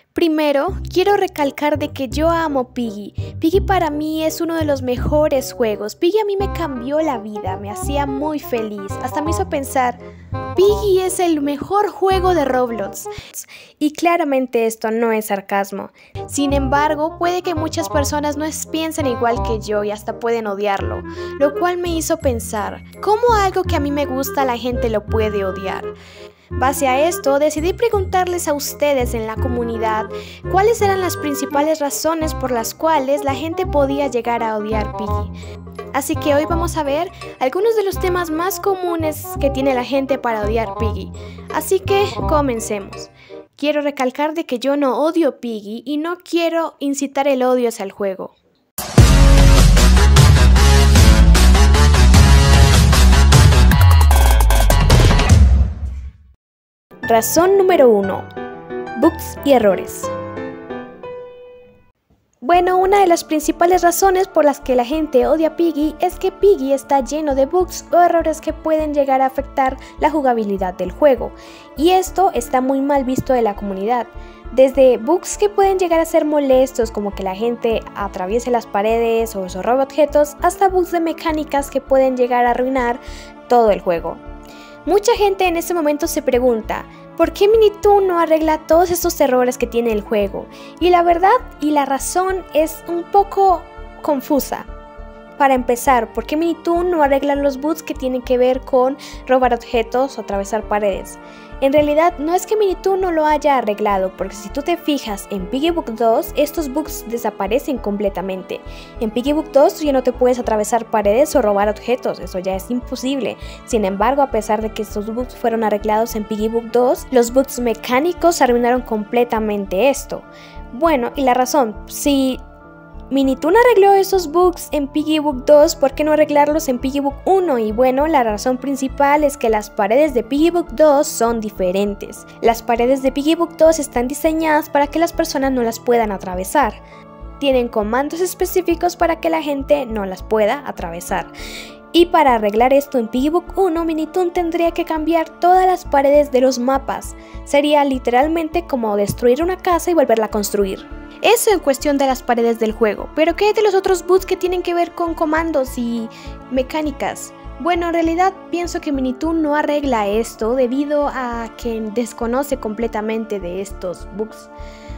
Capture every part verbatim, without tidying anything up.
Primero, quiero recalcar de que yo amo Piggy. Piggy para mí es uno de los mejores juegos. Piggy a mí me cambió la vida, me hacía muy feliz. Hasta me hizo pensar, Piggy es el mejor juego de Roblox. Y claramente esto no es sarcasmo. Sin embargo, puede que muchas personas no piensen igual que yo y hasta pueden odiarlo. Lo cual me hizo pensar, ¿cómo algo que a mí me gusta la gente lo puede odiar? Base a esto, decidí preguntarles a ustedes en la comunidad cuáles eran las principales razones por las cuales la gente podía llegar a odiar Piggy. Así que hoy vamos a ver algunos de los temas más comunes que tiene la gente para odiar Piggy. Así que comencemos. Quiero recalcar de que yo no odio Piggy y no quiero incitar el odio hacia el juego. Razón número uno. Bugs y errores. Bueno, una de las principales razones por las que la gente odia Piggy es que Piggy está lleno de bugs o errores que pueden llegar a afectar la jugabilidad del juego, y esto está muy mal visto de la comunidad. Desde bugs que pueden llegar a ser molestos, como que la gente atraviese las paredes o se robe objetos, hasta bugs de mecánicas que pueden llegar a arruinar todo el juego. Mucha gente en este momento se pregunta, ¿por qué Minitoon no arregla todos estos errores que tiene el juego? Y la verdad y la razón es un poco confusa. Para empezar, ¿por qué Minitoon no arregla los bugs que tienen que ver con robar objetos o atravesar paredes? En realidad no es que Minitoon no lo haya arreglado, porque si tú te fijas en PiggyBook dos, estos bugs desaparecen completamente. En PiggyBook dos ya no te puedes atravesar paredes o robar objetos, eso ya es imposible. Sin embargo, a pesar de que estos bugs fueron arreglados en PiggyBook dos, los bugs mecánicos arruinaron completamente esto. Bueno, y la razón, si Minitoon arregló esos bugs en PiggyBook dos, ¿por qué no arreglarlos en PiggyBook uno? Y bueno, la razón principal es que las paredes de PiggyBook dos son diferentes. Las paredes de PiggyBook dos están diseñadas para que las personas no las puedan atravesar. Tienen comandos específicos para que la gente no las pueda atravesar. Y para arreglar esto en PiggyBook uno, Minitoon tendría que cambiar todas las paredes de los mapas. Sería literalmente como destruir una casa y volverla a construir. Eso en cuestión de las paredes del juego, pero ¿qué de los otros bugs que tienen que ver con comandos y mecánicas? Bueno, en realidad pienso que Minitoon no arregla esto debido a que desconoce completamente de estos bugs.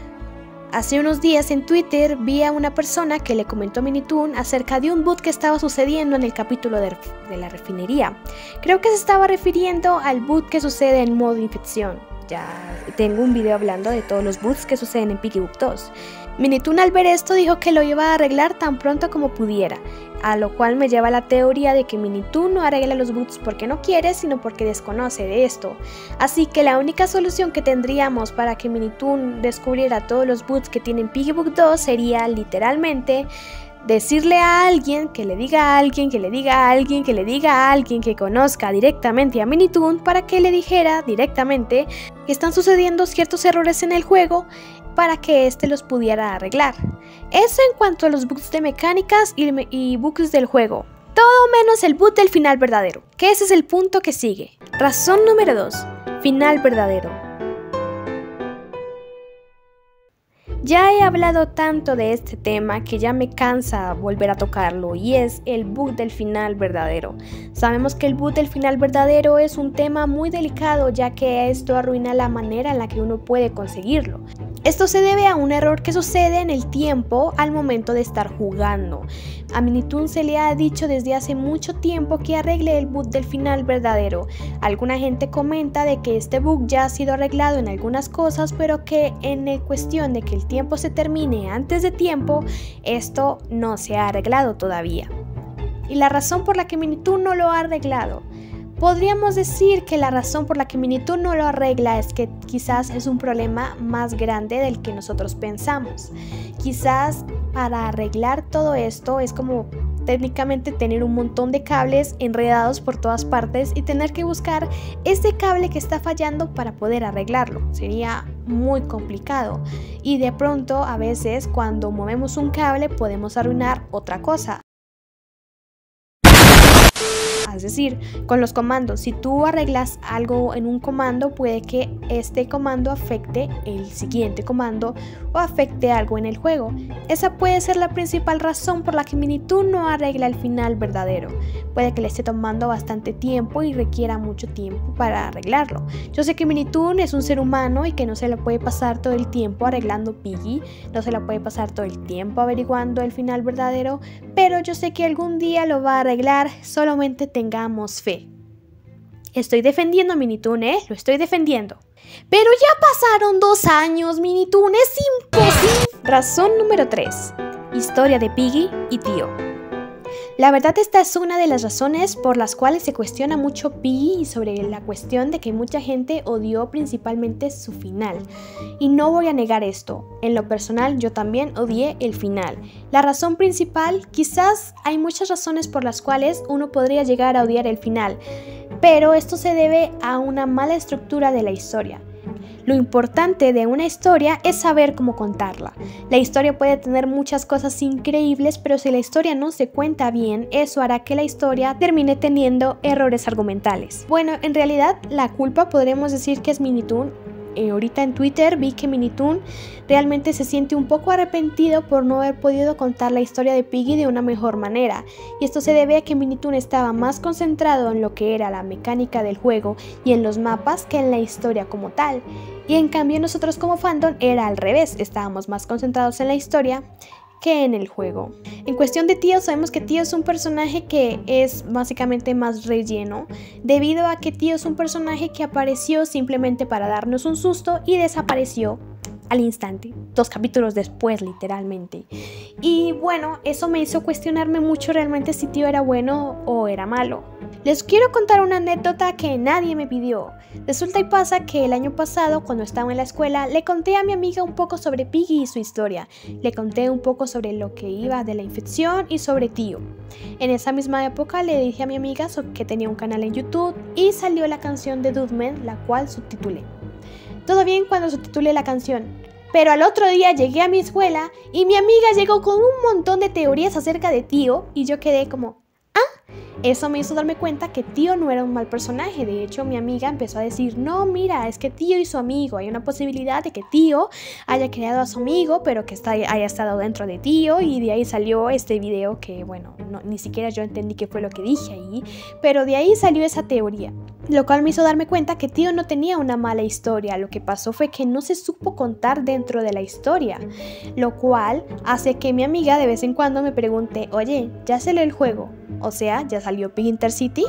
Hace unos días en Twitter vi a una persona que le comentó a Minitoon acerca de un bug que estaba sucediendo en el capítulo de, de la refinería. Creo que se estaba refiriendo al bug que sucede en modo infección. Ya tengo un video hablando de todos los bugs que suceden en PiggyBook dos. Minitoon al ver esto dijo que lo iba a arreglar tan pronto como pudiera, a lo cual me lleva a la teoría de que Minitoon no arregla los bugs porque no quiere, sino porque desconoce de esto. Así que la única solución que tendríamos para que Minitoon descubriera todos los bugs que tiene en PiggyBook dos sería literalmente decirle a alguien, que le diga a alguien, que le diga a alguien, que le diga a alguien que conozca directamente a Minitoon para que le dijera directamente que están sucediendo ciertos errores en el juego para que éste los pudiera arreglar. Eso en cuanto a los bugs de mecánicas y, y bugs del juego. Todo menos el bug del final verdadero, que ese es el punto que sigue. Razón número dos. Final verdadero. Ya he hablado tanto de este tema que ya me cansa volver a tocarlo, y es el bug del final verdadero. Sabemos que el bug del final verdadero es un tema muy delicado, ya que esto arruina la manera en la que uno puede conseguirlo. Esto se debe a un error que sucede en el tiempo al momento de estar jugando. A Minitoon se le ha dicho desde hace mucho tiempo que arregle el bug del final verdadero. Alguna gente comenta de que este bug ya ha sido arreglado en algunas cosas, pero que en cuestión de que el tiempo se termine antes de tiempo, esto no se ha arreglado todavía. Y la razón por la que Minitoon no lo ha arreglado, podríamos decir que la razón por la que Minitoon no lo arregla es que quizás es un problema más grande del que nosotros pensamos. Quizás para arreglar todo esto es como técnicamente tener un montón de cables enredados por todas partes y tener que buscar ese cable que está fallando para poder arreglarlo. Sería muy complicado, y de pronto a veces cuando movemos un cable podemos arruinar otra cosa. Es decir, con los comandos, si tú arreglas algo en un comando, puede que este comando afecte el siguiente comando o afecte algo en el juego. Esa puede ser la principal razón por la que Minitoon no arregla el final verdadero. Puede que le esté tomando bastante tiempo y requiera mucho tiempo para arreglarlo. Yo sé que Minitoon es un ser humano y que no se le puede pasar todo el tiempo arreglando Piggy, no se le puede pasar todo el tiempo averiguando el final verdadero, pero yo sé que algún día lo va a arreglar, solamente tengamos fe. Estoy defendiendo a Minitoon, ¿eh? Lo estoy defendiendo. Pero ya pasaron dos años, Minitoon, es imposible. Razón número tres. Historia de Piggy y Tío. La verdad, esta es una de las razones por las cuales se cuestiona mucho Piggy y sobre la cuestión de que mucha gente odió principalmente su final. Y no voy a negar esto, en lo personal yo también odié el final. La razón principal, quizás hay muchas razones por las cuales uno podría llegar a odiar el final, pero esto se debe a una mala estructura de la historia. Lo importante de una historia es saber cómo contarla. La historia puede tener muchas cosas increíbles, pero si la historia no se cuenta bien, eso hará que la historia termine teniendo errores argumentales. Bueno, en realidad la culpa podremos decir que es Minitoon. Eh, ahorita en Twitter vi que Minitoon realmente se siente un poco arrepentido por no haber podido contar la historia de Piggy de una mejor manera, y esto se debe a que Minitoon estaba más concentrado en lo que era la mecánica del juego y en los mapas que en la historia como tal, y en cambio nosotros como fandom era al revés, estábamos más concentrados en la historia que en el juego. En cuestión de Tío, sabemos que Tío es un personaje que es básicamente más relleno, debido a que Tío es un personaje que apareció simplemente para darnos un susto y desapareció al instante, dos capítulos después literalmente. Y bueno, eso me hizo cuestionarme mucho realmente si Tío era bueno o era malo. Les quiero contar una anécdota que nadie me pidió. Resulta y pasa que el año pasado, cuando estaba en la escuela, le conté a mi amiga un poco sobre Piggy y su historia. Le conté un poco sobre lo que iba de la infección y sobre Tío. En esa misma época le dije a mi amiga que tenía un canal en YouTube y salió la canción de Dudman, la cual subtitulé. Todo bien cuando subtitulé la canción, pero al otro día llegué a mi escuela y mi amiga llegó con un montón de teorías acerca de Tío y yo quedé como... Eso me hizo darme cuenta que Tío no era un mal personaje. De hecho, mi amiga empezó a decir, no, mira, es que Tío y su amigo, hay una posibilidad de que Tío haya creado a su amigo, pero que está, haya estado dentro de Tío, y de ahí salió este video que, bueno, no, ni siquiera yo entendí qué fue lo que dije ahí, pero de ahí salió esa teoría, lo cual me hizo darme cuenta que Tío no tenía una mala historia. Lo que pasó fue que no se supo contar dentro de la historia, lo cual hace que mi amiga de vez en cuando me pregunte, oye, ¿ya salió el juego? O sea, ¿ya salió Pig Intercity?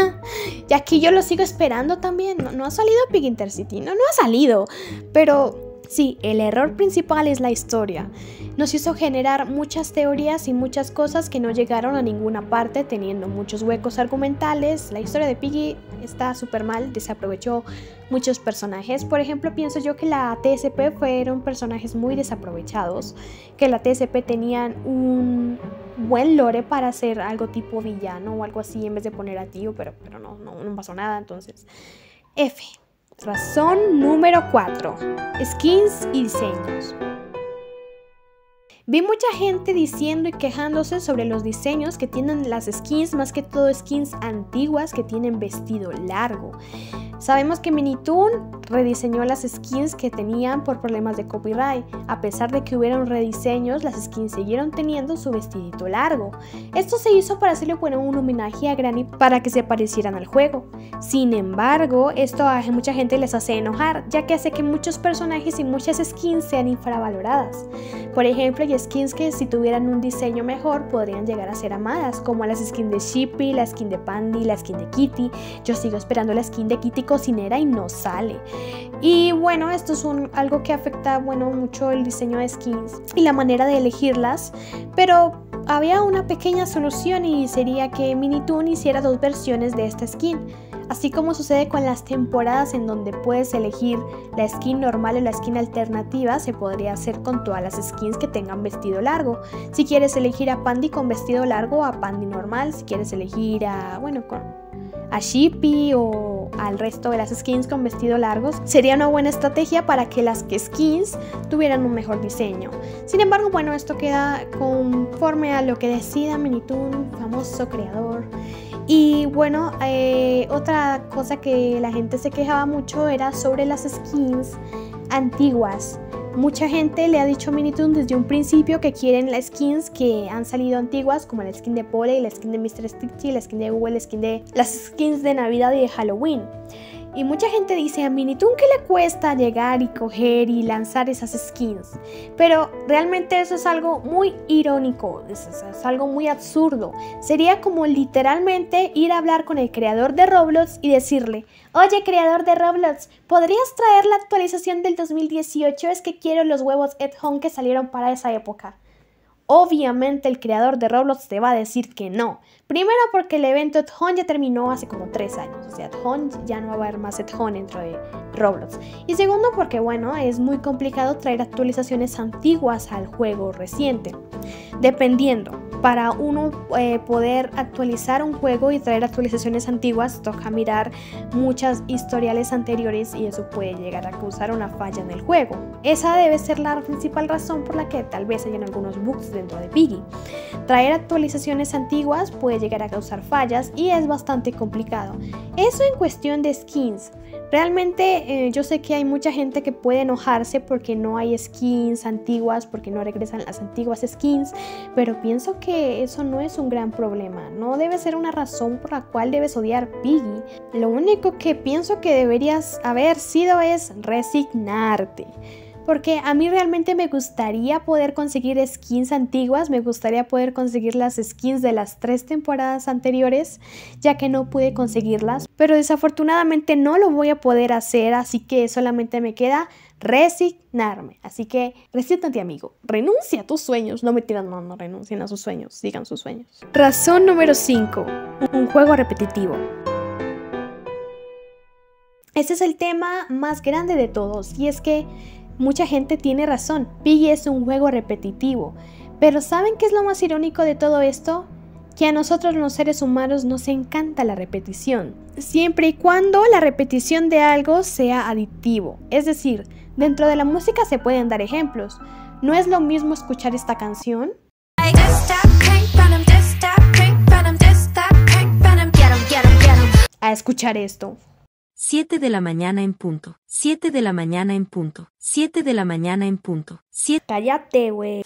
Ya que yo lo sigo esperando también. No, no ha salido Pig Intercity, no, no ha salido. Pero sí, el error principal es la historia. Nos hizo generar muchas teorías y muchas cosas que no llegaron a ninguna parte, teniendo muchos huecos argumentales. La historia de Piggy está súper mal, desaprovechó muchos personajes. Por ejemplo, pienso yo que la T S P fueron personajes muy desaprovechados, que la T S P tenían un buen lore para hacer algo tipo villano o algo así en vez de poner a Tío, pero, pero no, no, no pasó nada, entonces F. Razón número cuatro. Skins y diseños. Vi mucha gente diciendo y quejándose sobre los diseños que tienen las skins, más que todo skins antiguas que tienen vestido largo. Sabemos que Minitoon rediseñó las skins que tenían por problemas de copyright. A pesar de que hubieron rediseños, las skins siguieron teniendo su vestidito largo. Esto se hizo para hacerle bueno, un homenaje a Granny para que se parecieran al juego. Sin embargo, esto a mucha gente les hace enojar, ya que hace que muchos personajes y muchas skins sean infravaloradas. Por ejemplo, hay skins que si tuvieran un diseño mejor podrían llegar a ser amadas, como las skins de Shippy, la skin de Pandy, la skin de Kitty. Yo sigo esperando la skin de Kitty cocinera y no sale. Y bueno, esto es un, algo que afecta bueno, mucho el diseño de skins y la manera de elegirlas, pero había una pequeña solución y sería que Minitoon hiciera dos versiones de esta skin. Así como sucede con las temporadas en donde puedes elegir la skin normal o la skin alternativa, se podría hacer con todas las skins que tengan vestido largo. Si quieres elegir a Pandy con vestido largo, a Pandy normal. Si quieres elegir a, bueno, con, a Shippy o al resto de las skins con vestido largos, sería una buena estrategia para que las skins tuvieran un mejor diseño. Sin embargo, bueno, esto queda conforme a lo que decida Minitoon, famoso creador. Y bueno, eh, otra cosa que la gente se quejaba mucho era sobre las skins antiguas. Mucha gente le ha dicho a Minitoon desde un principio que quieren las skins que han salido antiguas, como la skin de Polly, la skin de mister Stitchy, la skin de Google, la skin de las skins de Navidad y de Halloween. Y mucha gente dice a Minitoon que le cuesta llegar y coger y lanzar esas skins. Pero realmente eso es algo muy irónico, es, es, es algo muy absurdo. Sería como literalmente ir a hablar con el creador de Roblox y decirle: oye, creador de Roblox, ¿podrías traer la actualización del dos mil dieciocho? Es que quiero los huevos Ed Home que salieron para esa época. Obviamente el creador de Roblox te va a decir que no. Primero porque el evento Ed Home ya terminó hace como tres años. O sea, Ed Home ya no va a haber más Ed Home dentro de Roblox. Y segundo porque, bueno, es muy complicado traer actualizaciones antiguas al juego reciente. Dependiendo, para uno eh, poder actualizar un juego y traer actualizaciones antiguas, toca mirar muchas historiales anteriores y eso puede llegar a causar una falla en el juego. Esa debe ser la principal razón por la que tal vez hayan algunos bugs dentro de Piggy. Traer actualizaciones antiguas puede llegar a causar fallas y es bastante complicado. Eso en cuestión de skins. Realmente eh, yo sé que hay mucha gente que puede enojarse porque no hay skins antiguas, porque no regresan las antiguas skins, pero pienso que eso no es un gran problema, no debe ser una razón por la cual debes odiar Piggy. Lo único que pienso que deberías haber sido es resignarte. Porque a mí realmente me gustaría poder conseguir skins antiguas, me gustaría poder conseguir las skins de las tres temporadas anteriores, ya que no pude conseguirlas, pero desafortunadamente no lo voy a poder hacer, así que solamente me queda resignarme. Así que resígnate, amigo, renuncia a tus sueños, no me tiran, no, no renuncien a sus sueños, sigan sus sueños. Razón número cinco, un juego repetitivo. Este es el tema más grande de todos y es que mucha gente tiene razón, Piggy es un juego repetitivo, pero ¿saben qué es lo más irónico de todo esto? Que a nosotros los seres humanos nos encanta la repetición, siempre y cuando la repetición de algo sea adictivo. Es decir, dentro de la música se pueden dar ejemplos. ¿No es lo mismo escuchar esta canción? A escuchar esto. siete de la mañana en punto. siete de la mañana en punto. siete de la mañana en punto. siete. Cállate, güey.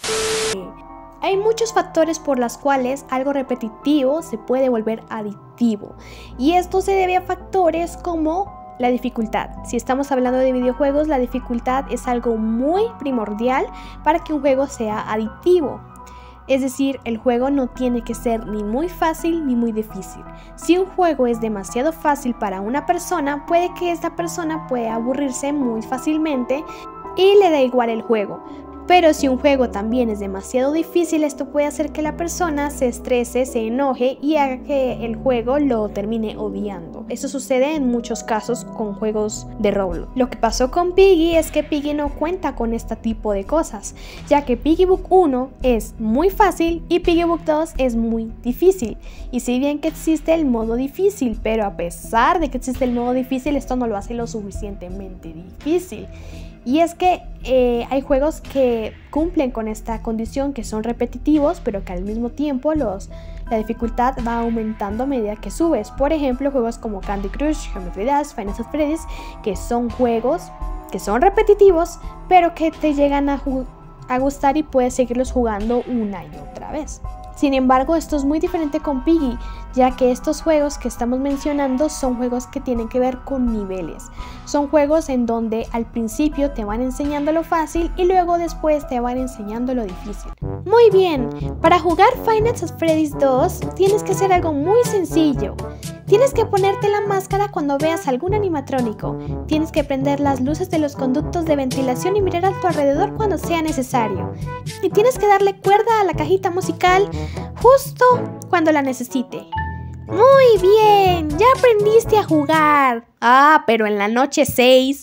Hay muchos factores por los cuales algo repetitivo se puede volver adictivo. Y esto se debe a factores como la dificultad. Si estamos hablando de videojuegos, la dificultad es algo muy primordial para que un juego sea adictivo. Es decir, el juego no tiene que ser ni muy fácil ni muy difícil. Si un juego es demasiado fácil para una persona, puede que esta persona pueda aburrirse muy fácilmente y le da igual el juego. Pero si un juego también es demasiado difícil, esto puede hacer que la persona se estrese, se enoje y haga que el juego lo termine odiando. Eso sucede en muchos casos con juegos de Roblox. Lo que pasó con Piggy es que Piggy no cuenta con este tipo de cosas, ya que PiggyBook uno es muy fácil y PiggyBook dos es muy difícil. Y si bien que existe el modo difícil, pero a pesar de que existe el modo difícil, esto no lo hace lo suficientemente difícil. Y es que eh, hay juegos que cumplen con esta condición, que son repetitivos, pero que al mismo tiempo los, la dificultad va aumentando a medida que subes. Por ejemplo, juegos como Candy Crush, Geometry Dash, Final Fantasy Freddy's, que son juegos que son repetitivos, pero que te llegan a, a gustar y puedes seguirlos jugando una y otra vez. Sin embargo, esto es muy diferente con Piggy, ya que estos juegos que estamos mencionando son juegos que tienen que ver con niveles. Son juegos en donde al principio te van enseñando lo fácil y luego después te van enseñando lo difícil. Muy bien, para jugar Final Fantasy Freddy's dos tienes que hacer algo muy sencillo. Tienes que ponerte la máscara cuando veas algún animatrónico. Tienes que prender las luces de los conductos de ventilación y mirar a tu alrededor cuando sea necesario. Y tienes que darle cuerda a la cajita musical justo cuando la necesite. Muy bien, ya aprendiste a jugar. Ah, pero en la noche seis...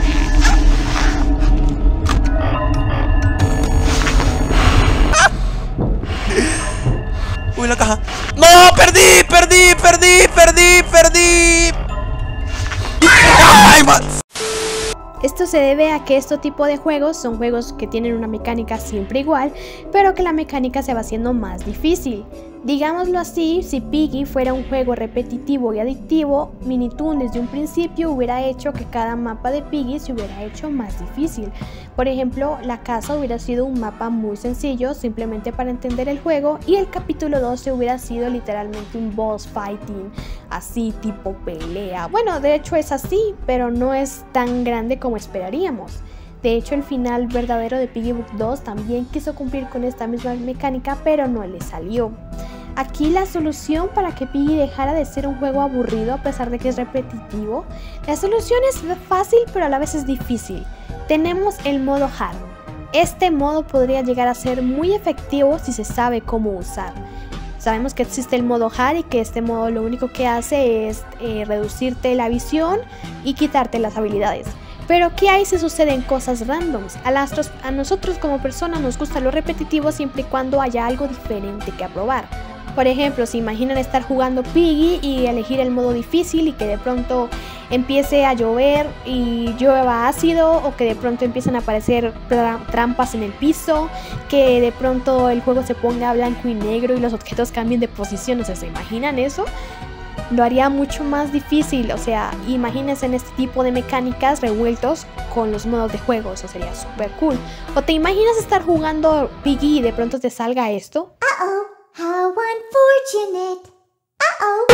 Uy, la caja. ¡No! ¡Perdí! ¡Perdí! ¡Perdí! ¡Perdí! ¡Perdí! ¡Ay, man! Esto se debe a que este tipo de juegos son juegos que tienen una mecánica siempre igual, pero que la mecánica se va haciendo más difícil. Digámoslo así, si Piggy fuera un juego repetitivo y adictivo, Minitoon desde un principio hubiera hecho que cada mapa de Piggy se hubiera hecho más difícil. Por ejemplo, la casa hubiera sido un mapa muy sencillo, simplemente para entender el juego, y el capítulo doce hubiera sido literalmente un boss fighting, así tipo pelea. Bueno, de hecho es así, pero no es tan grande como esperaríamos. De hecho, el final verdadero de Piggy Book dos también quiso cumplir con esta misma mecánica, pero no le salió. Aquí la solución para que Piggy dejara de ser un juego aburrido a pesar de que es repetitivo, la solución es fácil pero a la vez es difícil. Tenemos el modo hard. Este modo podría llegar a ser muy efectivo si se sabe cómo usar. Sabemos que existe el modo hard y que este modo lo único que hace es eh, reducirte la visión y quitarte las habilidades. Pero ¿qué hay si suceden cosas randoms? A, las, a nosotros como personas nos gusta lo repetitivo siempre y cuando haya algo diferente que probar. Por ejemplo, si imaginan estar jugando Piggy y elegir el modo difícil y que de pronto empiece a llover y llueva ácido, o que de pronto empiecen a aparecer trampas en el piso, que de pronto el juego se ponga blanco y negro y los objetos cambien de posición, o sea, ¿se imaginan eso? Lo haría mucho más difícil, o sea, imagínense en este tipo de mecánicas revueltos con los modos de juego, eso sería súper cool. O te imaginas estar jugando Piggy y de pronto te salga esto. Uh-oh, how unfortunate. Uh-oh.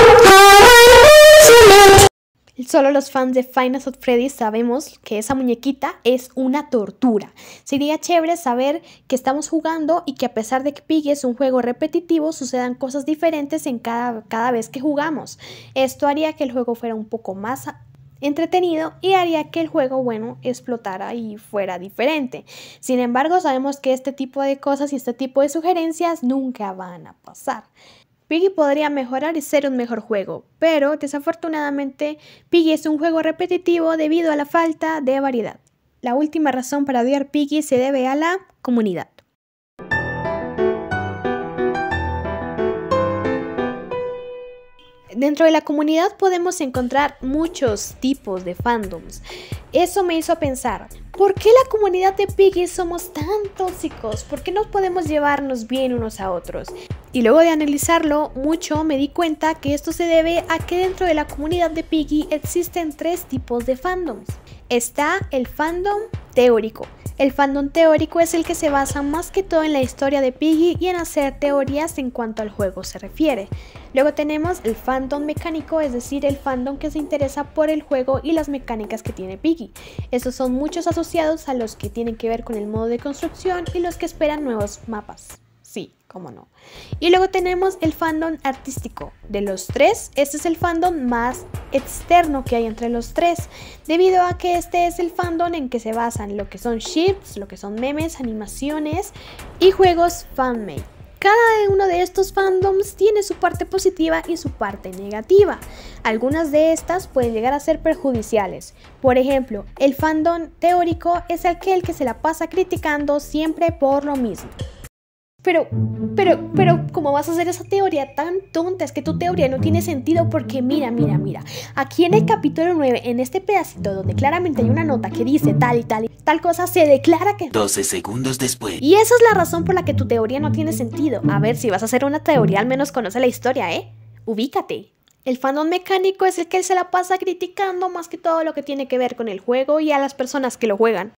Solo los fans de Five Nights at Freddy's sabemos que esa muñequita es una tortura. Sería chévere saber que estamos jugando y que a pesar de que Piggy es un juego repetitivo, sucedan cosas diferentes en cada, cada vez que jugamos. Esto haría que el juego fuera un poco más entretenido y haría que el juego, bueno, explotara y fuera diferente. Sin embargo, sabemos que este tipo de cosas y este tipo de sugerencias nunca van a pasar. Piggy podría mejorar y ser un mejor juego, pero desafortunadamente Piggy es un juego repetitivo debido a la falta de variedad. La última razón para odiar Piggy se debe a la comunidad. Dentro de la comunidad podemos encontrar muchos tipos de fandoms. Eso me hizo pensar, ¿por qué la comunidad de Piggy somos tan tóxicos? ¿Por qué no podemos llevarnos bien unos a otros? Y luego de analizarlo mucho me di cuenta que esto se debe a que dentro de la comunidad de Piggy existen tres tipos de fandoms. Está el fandom teórico. El fandom teórico es el que se basa más que todo en la historia de Piggy y en hacer teorías en cuanto al juego se refiere. Luego tenemos el fandom mecánico, es decir, el fandom que se interesa por el juego y las mecánicas que tiene Piggy. Estos son muchos asociados a los que tienen que ver con el modo de construcción y los que esperan nuevos mapas. Sí, cómo no. Y luego tenemos el fandom artístico. De los tres, este es el fandom más externo que hay entre los tres, debido a que este es el fandom en que se basan lo que son ships, lo que son memes, animaciones y juegos fanmade. Cada uno de estos fandoms tiene su parte positiva y su parte negativa. Algunas de estas pueden llegar a ser perjudiciales. Por ejemplo, el fandom teórico es aquel que se la pasa criticando siempre por lo mismo. Pero, pero, pero, ¿cómo vas a hacer esa teoría tan tonta? Es que tu teoría no tiene sentido porque mira, mira, mira. Aquí en el capítulo nueve, en este pedacito donde claramente hay una nota que dice tal y tal y tal cosa, se declara que... doce segundos después. Y esa es la razón por la que tu teoría no tiene sentido. A ver, si vas a hacer una teoría, al menos conoce la historia, ¿eh? Ubícate. El fandom mecánico es el que se la pasa criticando más que todo lo que tiene que ver con el juego y a las personas que lo juegan.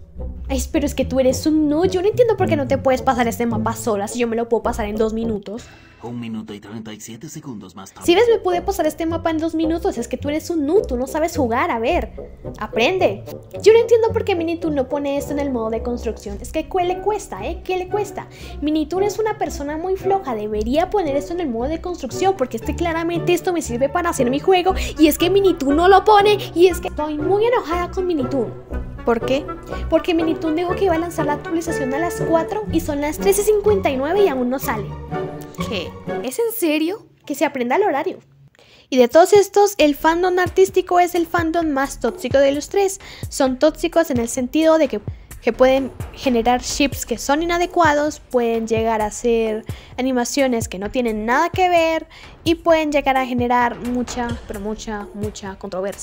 Ay, pero es que tú eres un noob. Yo no entiendo por qué no te puedes pasar este mapa sola si yo me lo puedo pasar en dos minutos. Un minuto y treinta y siete segundos más tarde. Si ves, me pude pasar este mapa en dos minutos. Es que tú eres un noob, tú no sabes jugar. A ver, aprende. Yo no entiendo por qué Minitoon no pone esto en el modo de construcción. Es que ¿qué le cuesta, eh? ¿Qué le cuesta? Minitoon es una persona muy floja. Debería poner esto en el modo de construcción, porque este claramente esto me sirve para hacer mi juego. Y es que Minitoon no lo pone. Y es que estoy muy enojada con Minitoon. ¿Por qué? Porque Minitoon dijo que iba a lanzar la actualización a las cuatro y son las trece cincuenta y nueve y aún no sale. ¿Qué? ¿Es en serio? Que se aprenda el horario. Y de todos estos, el fandom artístico es el fandom más tóxico de los tres. Son tóxicos en el sentido de que, que pueden generar ships que son inadecuados, pueden llegar a hacer animaciones que no tienen nada que ver y pueden llegar a generar mucha, pero mucha, mucha controversia.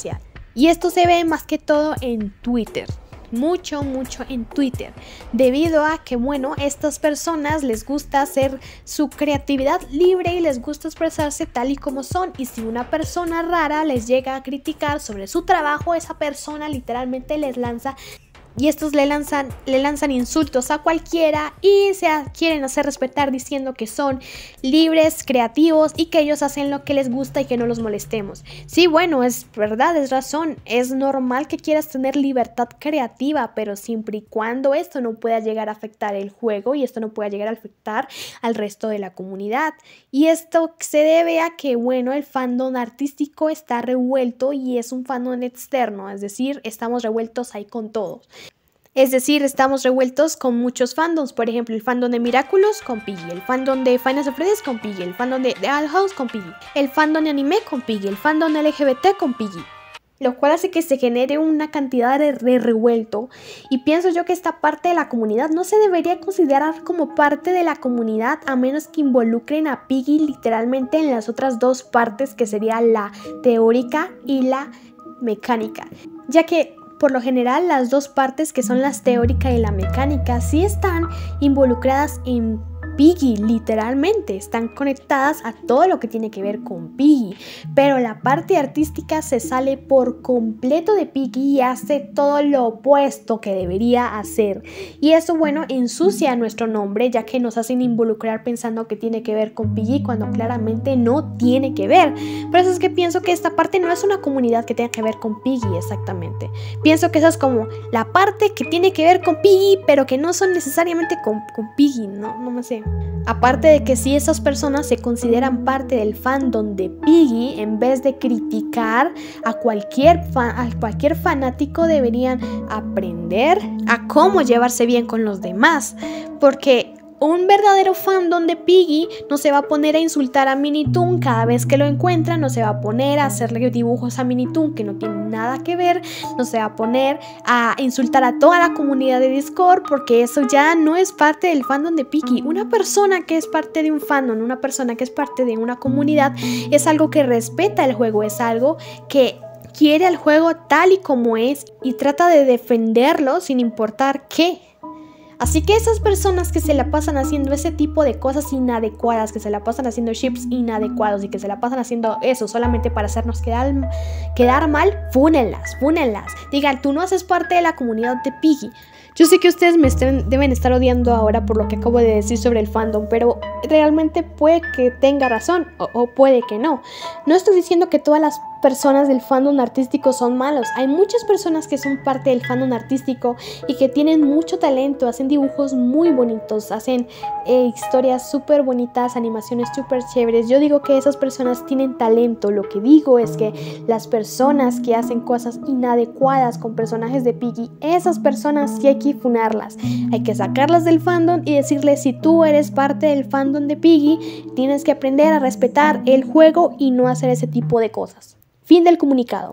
Y esto se ve más que todo en Twitter. Mucho, mucho en Twitter, debido a que, bueno, estas personas les gusta hacer su creatividad libre y les gusta expresarse tal y como son, y si una persona rara les llega a criticar sobre su trabajo, esa persona literalmente les lanza y estos le lanzan, le lanzan insultos a cualquiera y se quieren hacer respetar diciendo que son libres, creativos y que ellos hacen lo que les gusta y que no los molestemos. Sí, bueno, es verdad, es razón, es normal que quieras tener libertad creativa, pero siempre y cuando esto no pueda llegar a afectar el juego y esto no pueda llegar a afectar al resto de la comunidad. Y esto se debe a que, bueno, el fandom artístico está revuelto y es un fandom externo, es decir, estamos revueltos ahí con todos. Es decir, estamos revueltos con muchos fandoms, por ejemplo, el fandom de Miraculous con Piggy, el fandom de Final Fantasy con Piggy, el fandom de The Owl House con Piggy, el fandom de anime con Piggy, el fandom L G B T con Piggy, lo cual hace que se genere una cantidad de, de revuelto, y pienso yo que esta parte de la comunidad no se debería considerar como parte de la comunidad a menos que involucren a Piggy literalmente en las otras dos partes, que sería la teórica y la mecánica, ya que por lo general las dos partes, que son las teórica y la mecánica, sí están involucradas en Piggy, literalmente están conectadas a todo lo que tiene que ver con Piggy, pero la parte artística se sale por completo de Piggy y hace todo lo opuesto que debería hacer, y eso, bueno, ensucia nuestro nombre, ya que nos hacen involucrar pensando que tiene que ver con Piggy cuando claramente no tiene que ver. Por eso es que pienso que esta parte no es una comunidad que tenga que ver con Piggy exactamente. Pienso que esa es como la parte que tiene que ver con Piggy, pero que no son necesariamente con, con Piggy, no, no me sé. Aparte de que si esas personas se consideran parte del fandom de Piggy, en vez de criticar a cualquier, fan, a cualquier fanático, deberían aprender a cómo llevarse bien con los demás, porque un verdadero fandom de Piggy no se va a poner a insultar a Minitoon cada vez que lo encuentra, no se va a poner a hacerle dibujos a Minitoon que no tienen nada que ver, no se va a poner a insultar a toda la comunidad de Discord, porque eso ya no es parte del fandom de Piggy. Una persona que es parte de un fandom, una persona que es parte de una comunidad, es algo que respeta el juego, es algo que quiere el juego tal y como es y trata de defenderlo sin importar qué. Así que esas personas que se la pasan haciendo ese tipo de cosas inadecuadas, que se la pasan haciendo ships inadecuados y que se la pasan haciendo eso solamente para hacernos quedar, quedar mal, fúnenlas, fúnenlas. Digan, tú no haces parte de la comunidad de Piggy. Yo sé que ustedes me estén, deben estar odiando ahora por lo que acabo de decir sobre el fandom, pero realmente puede que tenga razón o, o puede que no. No estoy diciendo que todas las personas del fandom artístico son malos. Hay muchas personas que son parte del fandom artístico y que tienen mucho talento, hacen dibujos muy bonitos, hacen eh, historias súper bonitas, animaciones súper chéveres. Yo digo que esas personas tienen talento. Lo que digo es que las personas que hacen cosas inadecuadas con personajes de Piggy, esas personas sí hay que funarlas, hay que sacarlas del fandom y decirles: si tú eres parte del fandom de Piggy, tienes que aprender a respetar el juego y no hacer ese tipo de cosas. Fin del comunicado.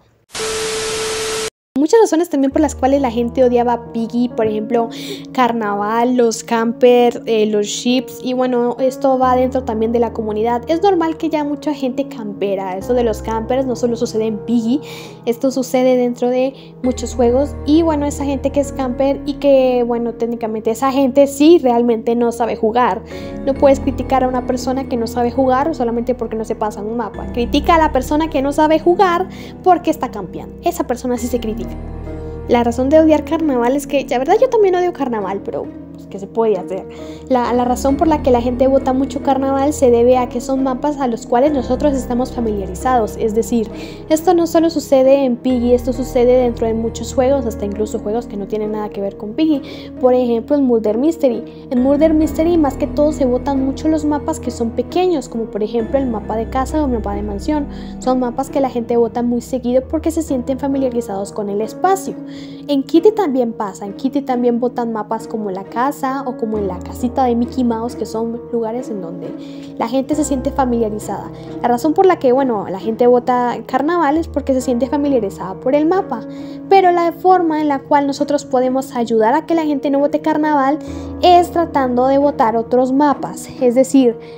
Muchas razones también por las cuales la gente odiaba a Piggy, por ejemplo, Carnaval, los campers, eh, los ships, y bueno, esto va dentro también de la comunidad. Es normal que ya mucha gente campera. Eso de los campers no solo sucede en Piggy, esto sucede dentro de muchos juegos, y bueno, esa gente que es camper y que, bueno, técnicamente esa gente sí realmente no sabe jugar. No puedes criticar a una persona que no sabe jugar solamente porque no se pasa un mapa. Critica a la persona que no sabe jugar porque está campeando. Esa persona sí se critica. La razón de odiar Carnaval es que, la verdad, yo también odio Carnaval, pero pues, ¿qué se puede hacer? La, la razón por la que la gente vota mucho Carnaval se debe a que son mapas a los cuales nosotros estamos familiarizados. Es decir, esto no solo sucede en Piggy, esto sucede dentro de muchos juegos, hasta incluso juegos que no tienen nada que ver con Piggy. Por ejemplo, en Murder Mystery. En Murder Mystery, más que todo, se votan mucho los mapas que son pequeños, como por ejemplo el mapa de casa o el mapa de mansión. Son mapas que la gente vota muy seguido porque se sienten familiarizados con el espacio. En Kitty también pasa, en Kitty también votan mapas como la casa o como en la casita de Mickey Mouse, que son lugares en donde la gente se siente familiarizada. La razón por la que, bueno, la gente vota Carnaval es porque se siente familiarizada por el mapa, pero la forma en la cual nosotros podemos ayudar a que la gente no vote Carnaval es tratando de votar otros mapas, es decir,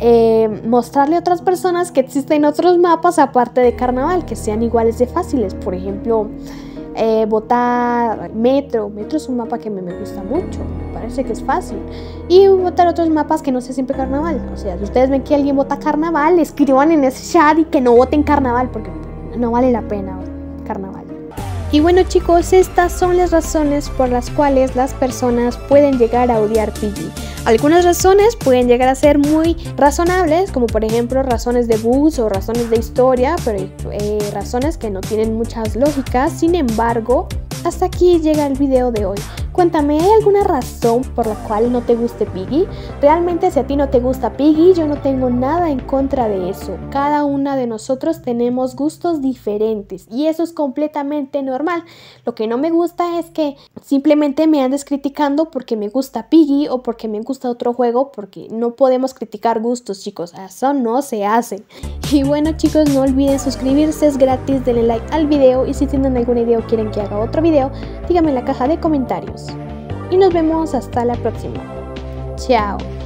eh, mostrarle a otras personas que existen otros mapas aparte de Carnaval que sean iguales de fáciles. Por ejemplo, eh, votar Metro. Metro es un mapa que me, me gusta mucho, me parece que es fácil. Y votar otros mapas que no sea siempre Carnaval. O sea, si ustedes ven que alguien vota Carnaval, escriban en ese chat y que no voten Carnaval porque no vale la pena Carnaval. Y bueno chicos, estas son las razones por las cuales las personas pueden llegar a odiar Piggy. Algunas razones pueden llegar a ser muy razonables, como por ejemplo razones de bugs o razones de historia, pero eh, razones que no tienen muchas lógicas. Sin embargo, hasta aquí llega el video de hoy. Cuéntame, ¿hay alguna razón por la cual no te guste Piggy? Realmente si a ti no te gusta Piggy, yo no tengo nada en contra de eso. Cada una de nosotros tenemos gustos diferentes y eso es completamente normal. Lo que no me gusta es que simplemente me andes criticando porque me gusta Piggy o porque me gusta otro juego, porque no podemos criticar gustos, chicos. Eso no se hace. Y bueno chicos, no olviden suscribirse, es gratis, denle like al video y si tienen alguna idea o quieren que haga otro video, díganme en la caja de comentarios. Y nos vemos hasta la próxima. Chao.